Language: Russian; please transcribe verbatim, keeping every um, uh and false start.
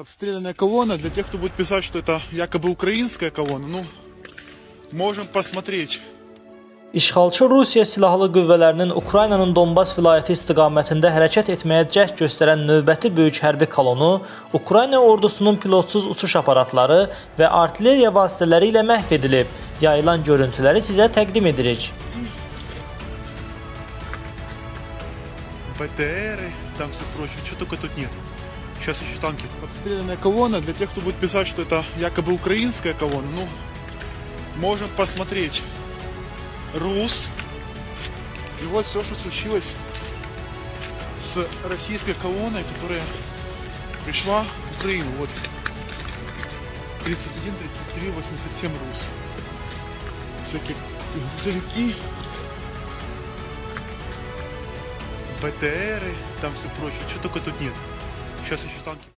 Обстрелянная колонна. Для тех, кто будет писать, что это якобы украинская колонна, ну, можем посмотреть. İşğalçı Rusiya silahlı qüvvələrinin Ukraynanın Donbas vilayəti istiqamətində hərəkət etməyə cəhd göstərən növbəti böyük hərbi kolonu Ukrayna ordusunun pilotsuz uçuş aparatları və artilleriya vasitələri ilə məhv edilib. Yayılan görüntüləri sizə təqdim edirik. БТРы, там все прочее, что только тут нет. Сейчас еще танки. Обстрелянная колонна. Для тех, кто будет писать, что это якобы украинская колонна, ну, можем посмотреть. Рус. И вот все, что случилось с российской колонной, которая пришла в Украину. Вот тридцать один, тридцать три, восемьдесят семь Рус. Всякие грузовики, БТРы, там все прочее. Что только тут нет. Сейчас еще танки.